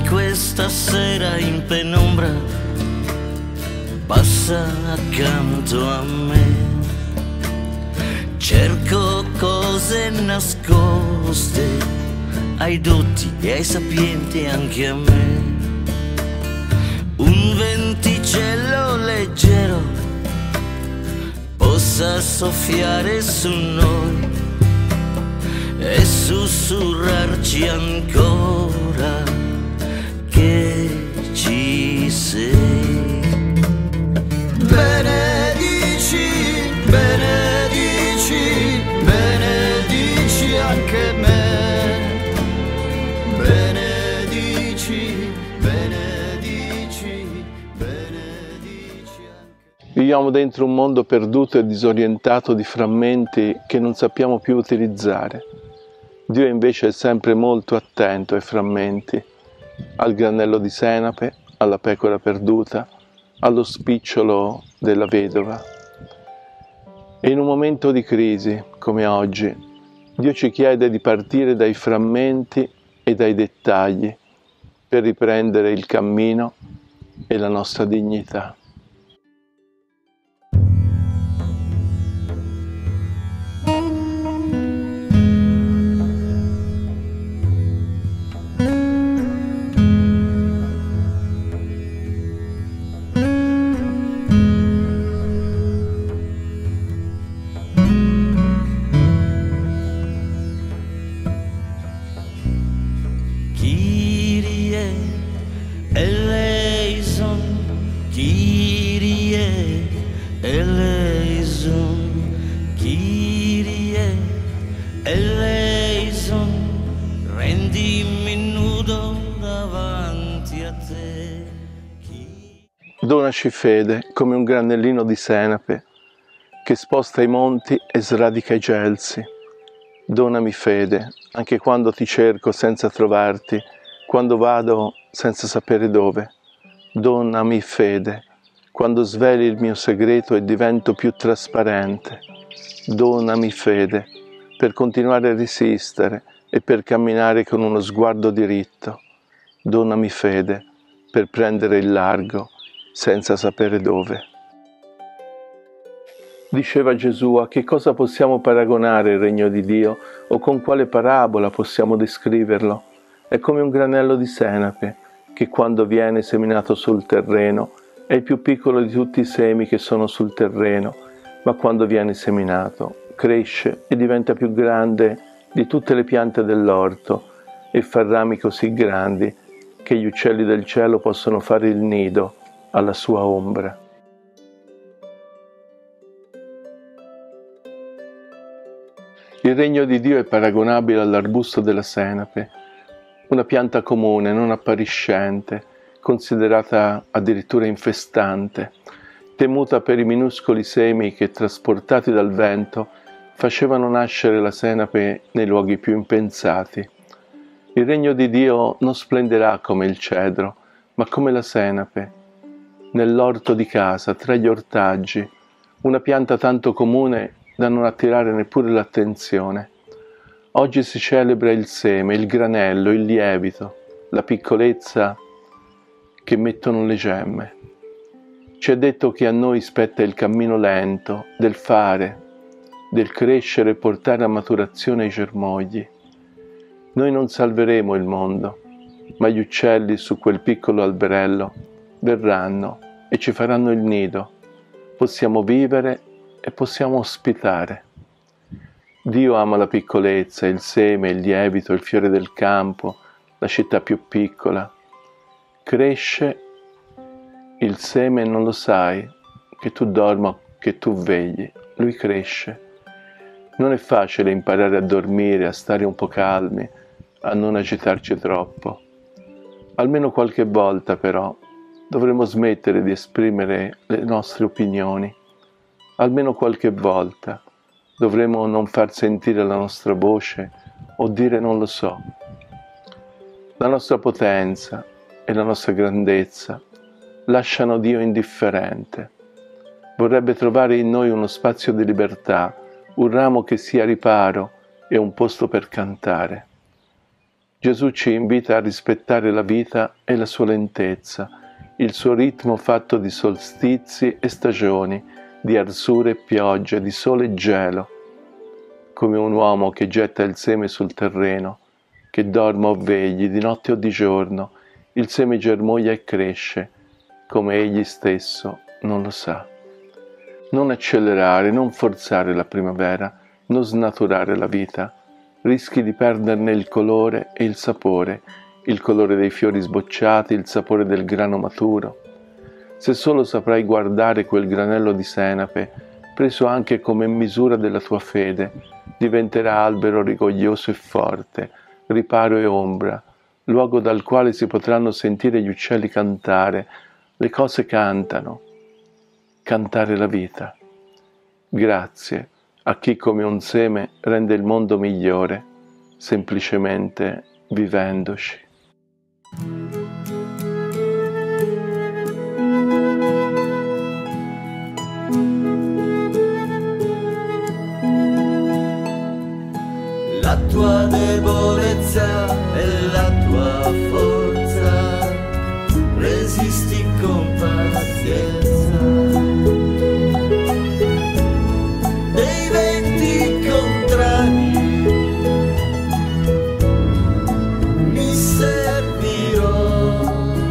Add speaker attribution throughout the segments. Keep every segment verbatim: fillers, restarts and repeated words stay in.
Speaker 1: questa sera in penombra passa accanto a me. Cerco cose nascoste ai dotti e ai sapienti, anche a me. Un venticello leggero possa soffiare su noi e sussurrarci ancora che ci sei. Benedici, benedici, benedici anche me. Benedici, benedici, benedici anche me.
Speaker 2: Viviamo dentro un mondo perduto e disorientato di frammenti che non sappiamo più utilizzare. Dio invece è sempre molto attento ai frammenti, al granello di senape, alla pecora perduta, allo spicciolo della vedova. E in un momento di crisi, come oggi, Dio ci chiede di partire dai frammenti e dai dettagli per riprendere il cammino e la nostra dignità.
Speaker 1: Eleison, Kyrie, eleison, Kyrie, eleison, rendimi nudo davanti a te.
Speaker 2: Donaci fede come un granellino di senape che sposta i monti e sradica i gelsi. Donami fede anche quando ti cerco senza trovarti, quando vado senza sapere dove. Donami fede quando sveli il mio segreto e divento più trasparente. Donami fede per continuare a resistere e per camminare con uno sguardo diritto. Donami fede per prendere il largo senza sapere dove. Diceva Gesù: a che cosa possiamo paragonare il regno di Dio o con quale parabola possiamo descriverlo? È come un granello di senape che quando viene seminato sul terreno è il più piccolo di tutti i semi che sono sul terreno, ma quando viene seminato cresce e diventa più grande di tutte le piante dell'orto e fa rami così grandi che gli uccelli del cielo possono fare il nido alla sua ombra. Il regno di Dio è paragonabile all'arbusto della senape, una pianta comune, non appariscente, considerata addirittura infestante, temuta per i minuscoli semi che, trasportati dal vento, facevano nascere la senape nei luoghi più impensati. Il regno di Dio non splenderà come il cedro, ma come la senape, nell'orto di casa, tra gli ortaggi, una pianta tanto comune da non attirare neppure l'attenzione. Oggi si celebra il seme, il granello, il lievito, la piccolezza che mettono le gemme. Ci è detto che a noi spetta il cammino lento del fare, del crescere e portare a maturazione i germogli. Noi non salveremo il mondo, ma gli uccelli su quel piccolo alberello verranno e ci faranno il nido. Possiamo vivere e possiamo ospitare. Dio ama la piccolezza, il seme, il lievito, il fiore del campo, la città più piccola. Cresce il seme e non lo sai, che tu dorma, che tu vegli. Lui cresce. Non è facile imparare a dormire, a stare un po' calmi, a non agitarci troppo. Almeno qualche volta, però, dovremo smettere di esprimere le nostre opinioni. Almeno qualche volta dovremo non far sentire la nostra voce o dire non lo so. La nostra potenza e la nostra grandezza lasciano Dio indifferente. Vorrebbe trovare in noi uno spazio di libertà, un ramo che sia riparo e un posto per cantare. Gesù ci invita a rispettare la vita e la sua lentezza, il suo ritmo fatto di solstizi e stagioni, di arsure e piogge, di sole e gelo, come un uomo che getta il seme sul terreno, che dorma o vegli, di notte o di giorno, il seme germoglia e cresce, come egli stesso non lo sa. Non accelerare, non forzare la primavera, non snaturare la vita. Rischi di perderne il colore e il sapore, il colore dei fiori sbocciati, il sapore del grano maturo. Se solo saprai guardare quel granello di senape, preso anche come misura della tua fede, diventerà albero rigoglioso e forte, riparo e ombra, luogo dal quale si potranno sentire gli uccelli cantare, le cose cantano, cantare la vita. Grazie a chi come un seme rende il mondo migliore, semplicemente vivendoci.
Speaker 1: La tua debolezza e la tua forza, resisti con pazienza. Dei venti contrari mi servirò.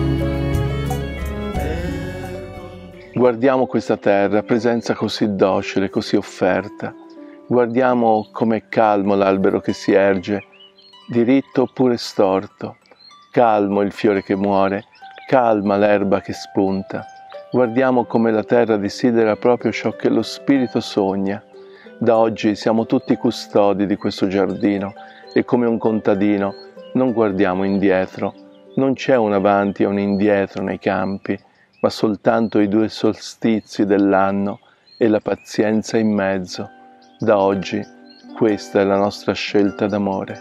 Speaker 2: Guardiamo questa terra, presenza così docile, così offerta. Guardiamo com'è calmo l'albero che si erge, diritto oppure storto, calmo il fiore che muore, calma l'erba che spunta. Guardiamo come la terra desidera proprio ciò che lo spirito sogna. Da oggi siamo tutti custodi di questo giardino e come un contadino non guardiamo indietro, non c'è un avanti e un indietro nei campi, ma soltanto i due solstizi dell'anno e la pazienza in mezzo. Da oggi questa è la nostra scelta d'amore.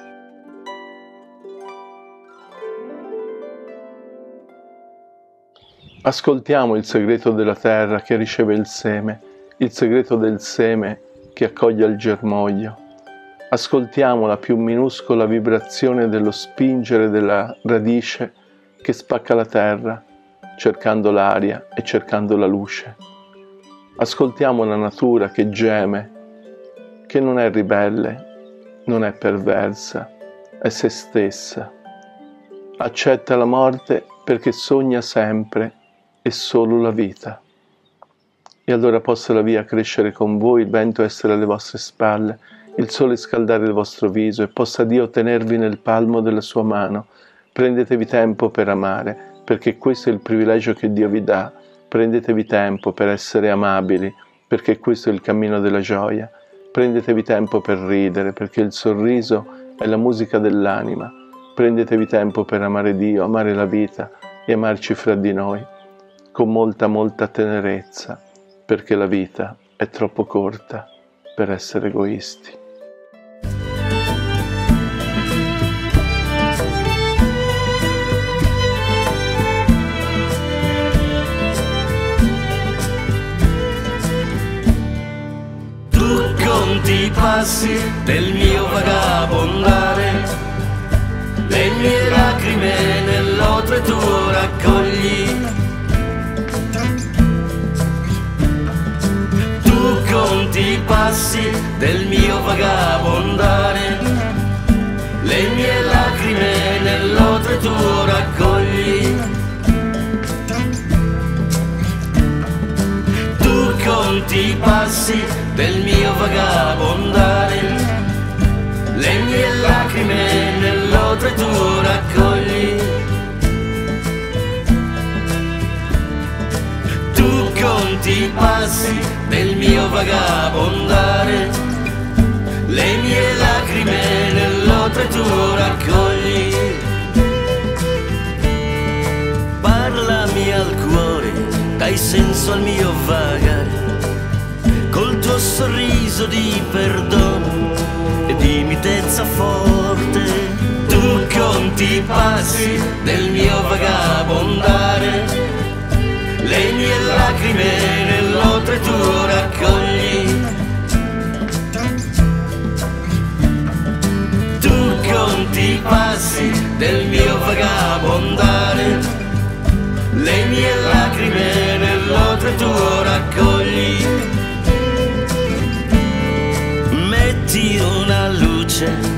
Speaker 2: Ascoltiamo il segreto della terra che riceve il seme, il segreto del seme che accoglie il germoglio. Ascoltiamo la più minuscola vibrazione dello spingere della radice che spacca la terra, cercando l'aria e cercando la luce. Ascoltiamo la natura che geme, che non è ribelle, non è perversa, è se stessa. Accetta la morte perché sogna sempre e solo la vita. E allora possa la via crescere con voi, il vento essere alle vostre spalle, il sole scaldare il vostro viso e possa Dio tenervi nel palmo della sua mano. Prendetevi tempo per amare, perché questo è il privilegio che Dio vi dà. Prendetevi tempo per essere amabili, perché questo è il cammino della gioia. Prendetevi tempo per ridere, perché il sorriso è la musica dell'anima. Prendetevi tempo per amare Dio, amare la vita e amarci fra di noi, con molta molta tenerezza, perché la vita è troppo corta per essere egoisti.
Speaker 1: I passi del mio vagabondare, le mie lacrime nell'otre tu raccogli. Tu conti i passi del mio vagabondare, le mie lacrime nell'otre tu raccogli. Tu conti i passi del mio vagabondare, le mie lacrime nell'otre tu raccogli. Tu conti i passi del mio vagabondare, le mie lacrime nell'otre tu raccogli. Parlami al cuore, dai senso al mio vagare, col tuo sorriso di perdono e di mitezza forte. Tu conti i passi del mio vagabondare, le mie lacrime nell'otre tu raccogli. Tu conti i passi del mio vagabondare, le mie lacrime nell'odre tuo raccogli. Metti una luce